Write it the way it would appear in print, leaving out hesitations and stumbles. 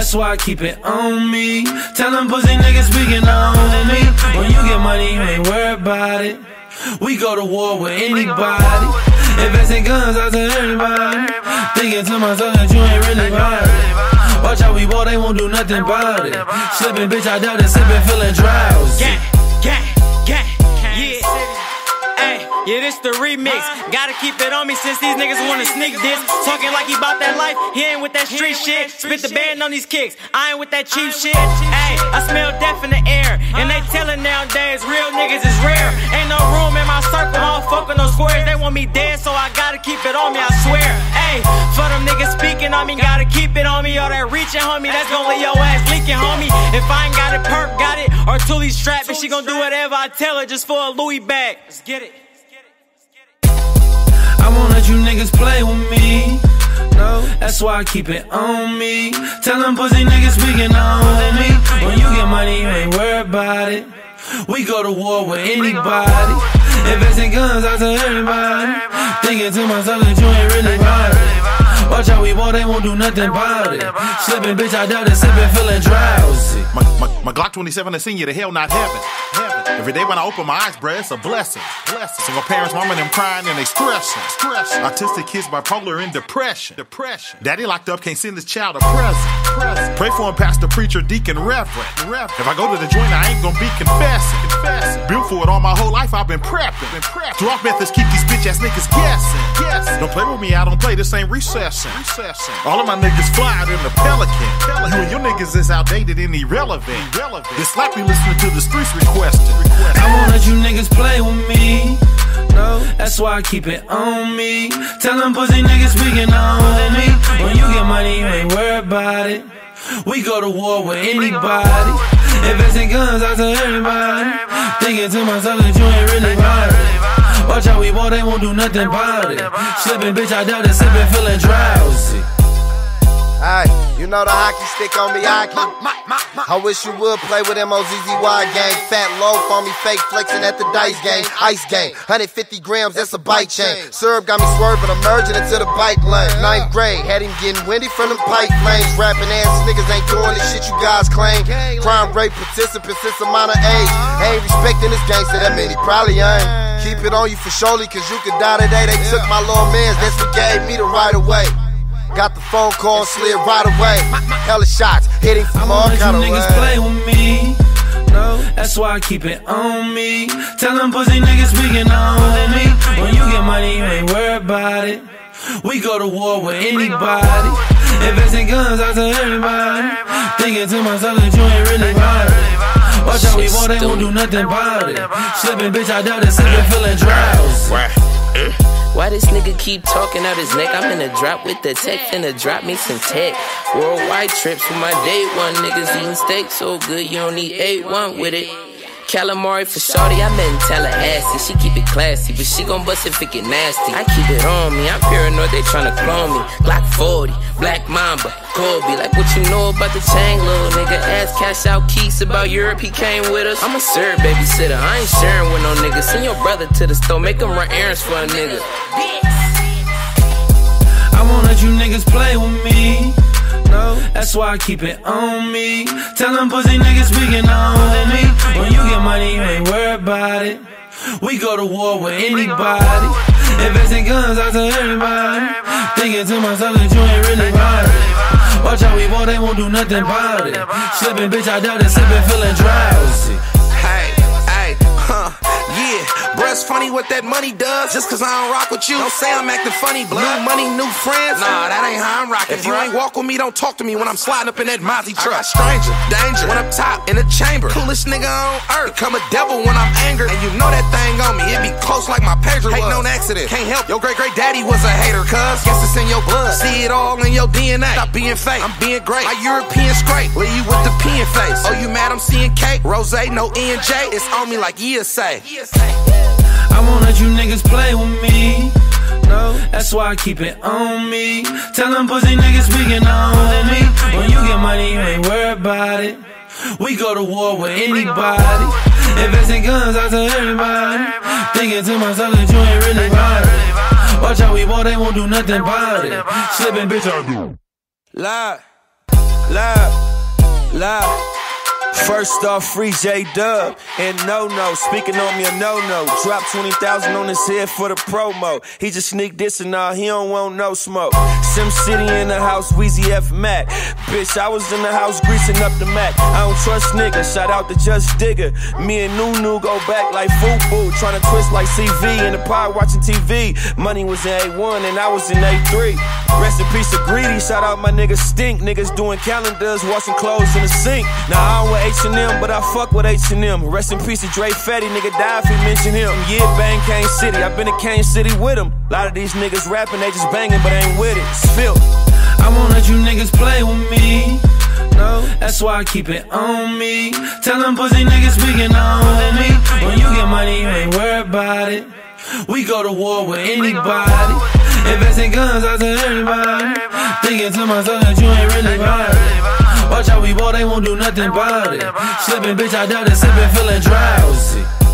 That's why I keep it on me. Tell them pussy niggas speaking on me. When you get money, you ain't worried about it. We go to war with anybody. Invest in guns out to everybody. Thinking to myself that you ain't really about it. Watch how we ball, they won't do nothing about it. Slipping, bitch, I doubt it. Sipping, feeling drowsy. Gang. Yeah, this the remix. Gotta keep it on me since these niggas wanna sneak this. Talking like he bout that life, he ain't with that street shit. Spit the band on these kicks, I ain't with that cheap shit. Ayy, I smell death in the air. And they tellin' nowadays, real niggas is rare. Ain't no room in my circle, I don't fuck with no squares. They want me dead, so I gotta keep it on me, I swear. Ayy, for them niggas speaking on me, gotta keep it on me. All that reaching, homie, that's gon' leave your ass leaking, homie. If I ain't got it, Perk got it, or Tully strap, and she gon' do whatever I tell her just for a Louis bag. Let's get it. I won't let you niggas play with me. No, that's why I keep it on me. Tell them pussy niggas speaking on me. When you get money, you ain't worried about it. We go to war with anybody. Invest in guns out to everybody. Thinking to myself that you ain't really about it. Watch how we ball, they won't do nothing about it. Slipping, bitch, I doubt it. Sipping, feeling drowsy. My Glock 27 has seen you to hell, not heaven. Every day when I open my eyes, bruh, it's a blessing. So my parents, mama, them crying and they stressing. Autistic kids, bipolar and depression. Daddy locked up, can't send his child a present. Pray for him, pastor, preacher, deacon, reverend. If I go to the joint, I ain't gonna be confessing. Built for it all my whole life, I've been prepping. Drop methods keep these bitch ass niggas guessing. Don't play with me, I don't play, this ain't recession. All of my niggas fly out in the Pelican. You and your niggas is outdated and irrelevant. This slap you listening to the streets requested. I won't let you niggas play with me. No, that's why I keep it on me. Tell them pussy niggas speaking on me. When you get money, you ain't worried about it. We go to war with anybody. Invest in guns out to everybody. Thinking to myself that you ain't really about it. Watch how we ball, they won't do nothing about it. Slipping, bitch, I doubt it. Sipping, feeling drowsy. Ay, you know the hockey stick on me, I wish you would play with MOZZY gang. Fat low for me, fake flexing at the dice game. Ice game, 150 grams, that's a bike chain. Syrup got me swerving, I'm merging into the bike lane. 9th grade, had him getting windy from them pipe flames. Rapping ass niggas ain't doing the shit you guys claim. Crime rate participants since a minor age. Ain't respecting this gangster, that mean he probably ain't. Keep it on you for surely, cause you could die today. They took my little mans, that's what gave me the right of way. Got the phone call, slid right away. Hella shots, hitting from all kind of ways. Niggas play with me. No, that's why I keep it on me. Tell them pussy niggas speaking on me. When you get money, you ain't worried about it. We go to war with anybody. Invest in guns out to everybody. Thinking to myself that you ain't really about it. Watch how we ball, they won't do nothing about it. Slipping, bitch, I doubt it. Sipping, feeling drowsy. Why this nigga keep talking out his neck? I'm in a drop with the tech, finna drop me some tech. Worldwide trips with my day one. Niggas eating steak so good you don't need A1 with it. Calamari for shorty, I met in Tallahassee. She keep it classy, but she gon' bust if it get nasty. I keep it on me, I'm paranoid they tryna clone me. Glock 40, Black Mamba, Kobe. Like what you know about the chain, little nigga. Ask Cash Out Keys about Europe, he came with us. I'm a serve babysitter, I ain't sharing with no nigga. Send your brother to the store, make him run errands for a nigga. I won't let you niggas play with me. No, that's why I keep it on me. Tell them pussy niggas speaking on me. When you get money, you ain't worried about it. We go to war with anybody. Invest in guns out to everybody. Thinking to myself that you ain't really about it. Watch how we ball, they won't do nothing about it. Slipping, bitch, I doubt it. Sipping, feeling drowsy. Yeah, bruh, it's funny what that money does. Just cause I don't rock with you, don't say I'm acting funny, blood. New money, new friends. Nah, that ain't how I'm rocking. If you ain't walk with me, don't talk to me when I'm sliding up in that Mozzie truck. I got stranger, danger, when up top in the chamber. Coolest nigga on earth. Become a devil when I'm angered. And you know that thing on me, it be close like my pager was. Hate no accident, can't help. Your great daddy was a hater, cuz. Guess it's in your blood. See it all in your DNA. Stop being fake, I'm being great. My European scrape, leave you with the peeing face. Oh, you mad I'm seeing cake? Rose, no E and J. It's on me like say. I won't let you niggas play with me. No, that's why I keep it on me. Tell them pussy niggas speaking on me. When you get money, you ain't worried about it. We go to war with anybody. Invest in guns out to everybody. Thinking to myself that you ain't really about it. Watch how we ball, they won't do nothing about it. Slipping, bitch, I do. Lie. Live. First off, free J-Dub and no-no, speaking on me a no-no. Drop 20,000 on his head for the promo. He just sneak dissing, nah, he don't want no smoke. Sim City in the house, Weezy F Mac. Bitch, I was in the house greasing up the Mac. I don't trust niggas, shout out to Just Digger. Me and Nunu go back like Fubu, tryna twist like CV in the pod watching TV. Money was in A1 and I was in A3. Rest in peace to Greedy, shout out my niggas Stink. Niggas doing calendars, washing clothes in the sink. Now I don't wear H&M, but I fuck with H&M. Rest in peace to Dre Fatty, nigga died if he mention him. Yeah, bang Kane City, I been to Kane City with him. A lot of these niggas rapping, they just banging, but ain't with it. It's filth. I won't let you niggas play with me. No, that's why I keep it on me. Tell them pussy niggas speaking on me. When you get money, you ain't worried about it. We go to war with anybody. Investing guns out to everybody. Thinking to myself that you ain't really about it. Watch out, we boy, they won't do nothing about it. Slipping, bitch, I doubt it. Sipping, feeling drowsy.